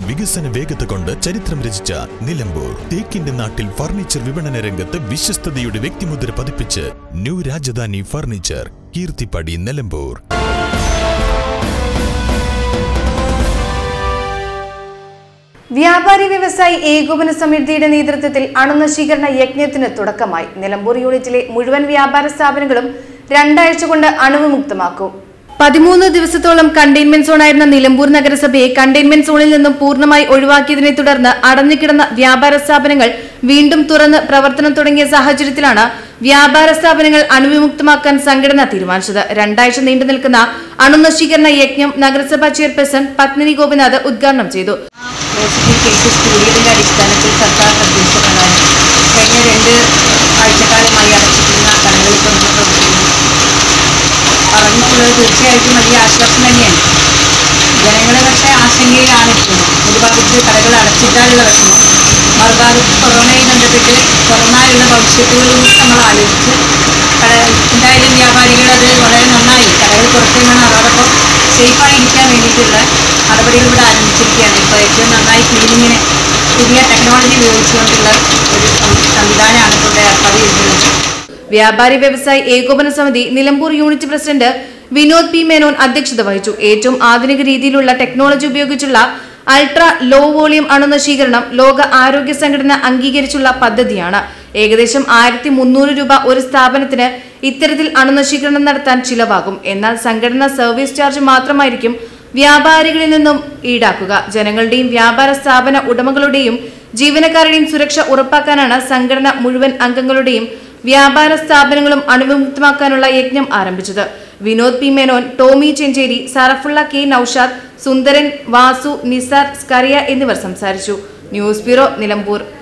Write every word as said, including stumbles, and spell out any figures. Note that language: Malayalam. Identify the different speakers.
Speaker 1: വികസന വേഗത കൊണ്ട് ചരിത്രം രചിച്ച നിലമ്പൂർ തേക്കിന്റെ നാട്ടിൽ ഫർണിച്ചർ വിപണന രംഗത്ത് വിശ്വസ്തതയുടെ വ്യക്തിമുദ്ര പതിപ്പിച്ച് ന്യൂ രാജധാനി ഫർണിച്ചർ, കീർത്തിപ്പടി, നിലമ്പൂർ.
Speaker 2: വ്യാപാരി വ്യവസായി ഏകോപന സമിതിയുടെ നേതൃത്വത്തിൽ അണുനശീകരണ യജ്ഞത്തിന് തുടക്കമായി. നിലമ്പൂർ യൂണിറ്റിലെ മുഴുവൻ വ്യാപാര സ്ഥാപനങ്ങളും രണ്ടാഴ്ച കൊണ്ട് അണുവിമുക്തമാക്കും. പതിമൂന്ന് ദിവസത്തോളം കണ്ടെയ്ൻമെന്റ് സോണായിരുന്ന നിലമ്പൂർ നഗരസഭയെ കണ്ടെയ്ൻമെന്റ് സോണിൽ നിന്നും പൂർണ്ണമായി ഒഴിവാക്കിയതിനെ തുടർന്ന് അടഞ്ഞുകിടന്ന വ്യാപാര സ്ഥാപനങ്ങൾ വീണ്ടും തുറന്ന് പ്രവർത്തനം തുടങ്ങിയ സാഹചര്യത്തിലാണ് വ്യാപാര സ്ഥാപനങ്ങൾ അണുവിമുക്തമാക്കാൻ സംഘടന തീരുമാനിച്ചത്. രണ്ടാഴ്ച നീണ്ടു നിൽക്കുന്ന അണുനശീകരണ യജ്ഞം നഗരസഭാ ചെയർപേഴ്സൺ പത്മിനി ഗോപിനാഥ് ഉദ്ഘാടനം ചെയ്തു.
Speaker 3: കൂടിയതിന്റെ അടിസ്ഥാനത്തിൽ സർക്കാർ നിർദ്ദേശപ്രകാരം കഴിഞ്ഞ രണ്ട് ആഴ്ചക്കാലമായി അടച്ചിട്ടുള്ള കടകളിൽ തുറന്ന് പ്രവർത്തിക്കുന്നു. പറഞ്ഞിട്ടുള്ളത് തീർച്ചയായിട്ടും വലിയ ആശ്വാസം തന്നെയാണ്. ജനങ്ങൾ പക്ഷേ ആശങ്കയിലാണ് ഇപ്പോൾ. ഒരു ഭാഗത്ത് കടകൾ അടച്ചിട്ടാലുള്ള വിഷമം, മറുഭാഗത്ത് കൊറോണയെ ബന്ധപ്പെട്ട് തുറന്നാലുള്ള ഭവിഷ്യത്തുകളും നമ്മൾ ആലോചിച്ച് കട എന്തായാലും വ്യാപാരികൾ അത് വളരെ നന്നായി കടകൾ തുറക്കുന്നതാണ്. അതോടൊപ്പം സേഫായി ഇരിക്കാൻ വേണ്ടിയിട്ടുള്ള നടപടികൾ ഇവിടെ ആരംഭിച്ചിരിക്കുകയാണ്. ഇപ്പോൾ ഏറ്റവും നന്നായി ക്ലീനിങ്ങിന് പുതിയ ടെക്നോളജി ഉപയോഗിച്ചുകൊണ്ടുള്ള ഒരു സംവിധാനമാണ് ഇപ്പോൾ ഏർപ്പാട് ചെയ്തിട്ടുള്ളത്.
Speaker 2: വ്യാപാരി വ്യവസായി ഏകോപന സമിതി Nilambur unit president Vinod P Menon അധ്യക്ഷത വഹിച്ചു. ഏറ്റവും ആധുനിക രീതിയിലുള്ള ടെക്നോളജി ഉപയോഗിച്ചുള്ള അൾട്രാ ലോ വോളിയം അണുനശീകരണം ലോക ആരോഗ്യ സംഘടന അംഗീകരിച്ചുള്ള പദ്ധതിയാണ്. ഏകദേശം ആയിരത്തി മുന്നൂറ് രൂപ ഒരു സ്ഥാപനത്തിന് ഇത്തരത്തിൽ അണുനശീകരണം നടത്താൻ ചിലവാകും. എന്നാൽ സംഘടന സർവീസ് ചാർജ് മാത്രമായിരിക്കും വ്യാപാരികളിൽ നിന്നും ഈടാക്കുക. ജനങ്ങളുടെയും വ്യാപാര സ്ഥാപന ഉടമകളുടെയും ജീവനക്കാരുടെയും സുരക്ഷ ഉറപ്പാക്കാനാണ് സംഘടന മുഴുവൻ അംഗങ്ങളുടെയും വ്യാപാര സ്ഥാപനങ്ങളും അണുവിമുക്തമാക്കാനുള്ള യജ്ഞം ആരംഭിച്ചത്. വിനോദ് പി മേനോൻ, ടോമി ചെഞ്ചേരി, സറഫുള്ള കെ നൌഷാദ്, സുന്ദരൻ, വാസു, നിസാർ, സ്കറിയ എന്നിവർ സംസാരിച്ചു. News bureau, Nilambur.